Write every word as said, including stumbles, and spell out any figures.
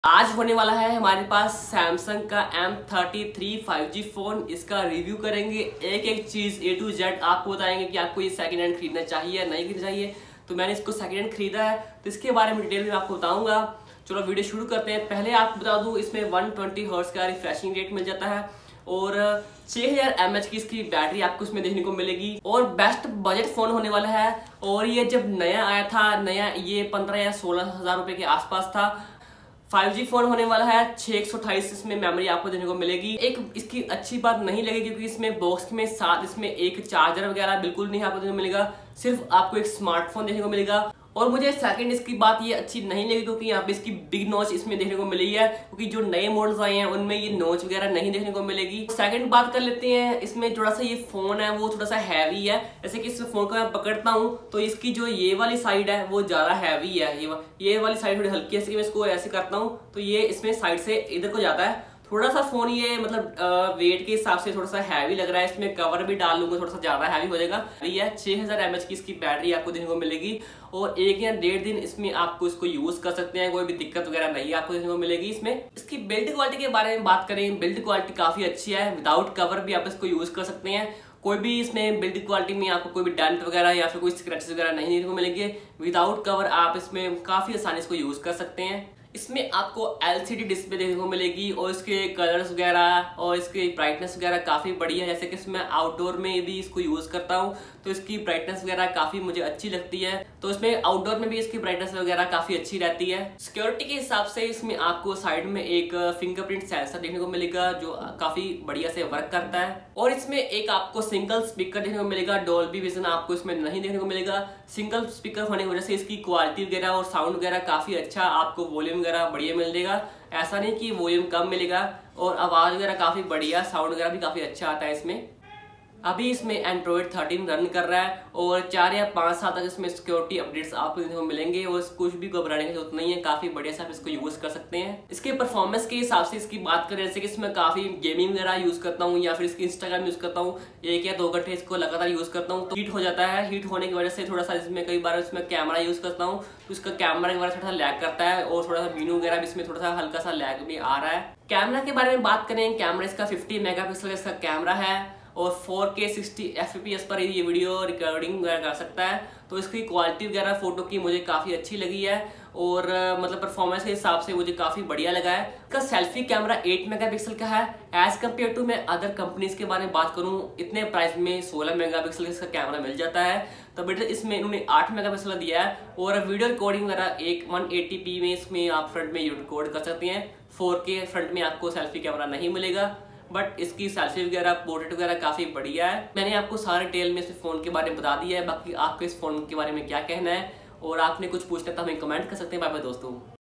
आज होने वाला है हमारे पास सैमसंग का M thirty three five G phone. इसका रिव्यू करेंगे, एक एक चीज ए टू जेड आपको बताएंगे कि आपको ये सेकंड हैंड खरीदना चाहिए या नहीं खरीदना चाहिए। तो मैंने इसको सेकंड हैंड खरीदा है तो इसके बारे में डिटेल में आपको बताऊंगा। चलो वीडियो शुरू करते हैं। पहले आपको बता दूं इसमें वन ट्वेंटी हर्ट्ज का रिफ्रेशिंग रेट मिल जाता है और छह हजार एम एच की इसकी बैटरी आपको इसमें देखने को मिलेगी और बेस्ट बजट फोन होने वाला है। और ये जब नया आया था, नया ये पंद्रह या सोलह हजार रुपए के आसपास था। फाइव जी फोन होने वाला है। छह एक सौ अट्ठाईस इसमें मेमोरी आपको देखने को मिलेगी। एक इसकी अच्छी बात नहीं लगी क्योंकि इसमें बॉक्स में साथ इसमें एक चार्जर वगैरह बिल्कुल नहीं आपको देखने को मिलेगा, सिर्फ आपको एक स्मार्टफोन देखने को मिलेगा। और मुझे सेकंड इसकी बात ये अच्छी नहीं लगी क्योंकि यहाँ पे इसकी बिग नॉच इसमें देखने को मिली है, क्योंकि जो नए मॉडल्स आए हैं उनमें ये नॉच वगैरह नहीं देखने को मिलेगी। सेकंड बात कर लेते हैं, इसमें थोड़ा सा ये फोन है वो थोड़ा सा हैवी है। जैसे कि इस फोन को मैं पकड़ता हूँ तो इसकी जो ये वाली साइड है वो ज्यादा हैवी है, ये ये वाली साइड थोड़ी हल्की है। मैं इसको ऐसे करता हूँ तो ये इसमें साइड से इधर को जाता है। थोड़ा सा फोन ये मतलब वेट के हिसाब से थोड़ा सा हैवी लग रहा है। इसमें कवर भी डाल लूंगा थोड़ा सा ज्यादा हैवी हो जाएगा। ये छह हजार एम एच की इसकी बैटरी आपको देखने को मिलेगी और एक या डेढ़ दिन इसमें आपको इसको यूज कर सकते हैं, कोई भी दिक्कत वगैरह नहीं आपको देखने को मिलेगी। इसमें इसकी बिल्ड क्वालिटी के बारे में बात करें, बिल्ड क्वालिटी काफी अच्छी है। विदाउट कवर भी आप इसको यूज कर सकते हैं। कोई भी इसमें बिल्ड क्वालिटी में आपको कोई भी डेंट वगैरह या फिर कोई स्क्रैचेस वगैरह नहीं देखने को मिलेंगे। विदाउट कवर आप इसमें काफी आसानी इसको यूज कर सकते हैं। इसमें आपको एल सी डी डिस्प्ले देखने को मिलेगी और इसके कलर्स वगैरह और इसकी ब्राइटनेस वगैरह काफ़ी बढ़िया है। जैसे कि इसमें आउटडोर में भी इसको यूज़ करता हूँ तो इसकी ब्राइटनेस वगैरह काफ़ी मुझे अच्छी लगती है। तो इसमें आउटडोर में भी इसकी ब्राइटनेस वगैरह काफ़ी अच्छी रहती है। सिक्योरिटी के हिसाब से इसमें आपको साइड में एक फिंगरप्रिंट सेंसर देखने को मिलेगा जो काफ़ी बढ़िया से वर्क करता है। और इसमें एक आपको सिंगल स्पीकर देखने को मिलेगा, डॉल्बी विजन आपको इसमें नहीं देखने को मिलेगा। सिंगल स्पीकर होने की वजह से इसकी क्वालिटी वगैरह और साउंड वगैरह काफ़ी अच्छा, आपको वॉल्यूम वगैरह बढ़िया मिलेगा। ऐसा नहीं कि वॉल्यूम कम मिलेगा। और आवाज वगैरह काफी बढ़िया, साउंड वगैरह भी काफी अच्छा आता है इसमें। अभी इसमें एंड्रॉइड थर्टीन रन कर रहा है और चार या पाँच साल तक इसमें सिक्योरिटी अपडेट्स आपको मिलेंगे और कुछ भी घबराने की जरूरत नहीं है। काफी बढ़िया से आप इसको यूज कर सकते हैं। इसके परफॉर्मेंस के हिसाब से इसकी बात करें, जैसे कि इसमें काफी गेमिंग वगैरह यूज करता हूँ या फिर इसकी इंस्टाग्राम यूज करता हूँ, एक या दो घंटे इसको लगातार यूज करता हूँ तो हीट हो जाता है। हीट होने की वजह से थोड़ा सा इसमें कई बार इसमें कैमरा यूज करता हूँ तो इसका कैमरा वगैरह थोड़ा सा लैग करता है और थोड़ा सा वीडियो वगैरह भी इसमें थोड़ा सा हल्का सा लैग भी आ रहा है। कैमरा के बारे में बात करें, कैमरा इसका फिफ्टी मेगा पिक्सल का इसका कैमरा है और फोर के सिक्सटी एफ पी एस पर ये वीडियो रिकॉर्डिंग वगैरह कर सकता है। तो इसकी क्वालिटी वगैरह फोटो की मुझे काफ़ी अच्छी लगी है और मतलब परफॉर्मेंस के हिसाब से मुझे काफ़ी बढ़िया लगा है। इसका सेल्फी कैमरा एट मेगापिक्सल का है। एज कम्पेयर टू मैं अदर कंपनीज के बारे में बात करूं, इतने प्राइस में सोलह मेगापिक्सल का इसका कैमरा मिल जाता है तो बेटर इसमें इन्होंने आठ मेगापिक्सल दिया है। और वीडियो रिकॉर्डिंग वगैरह एक वन एटी पी में इसमें आप फ्रंट में रिकॉर्ड कर सकते हैं। फोर के फ्रंट में आपको सेल्फी कैमरा नहीं मिलेगा, बट इसकी सेल्फी वगैरह पोर्ट्रेट वगैरह काफी बढ़िया है। मैंने आपको सारे डिटेल में इस फोन के बारे में बता दिया है। बाकी आपको इस फोन के बारे में क्या कहना है और आपने कुछ पूछना तो हमें कमेंट कर सकते हैं। बाय बाय दोस्तों।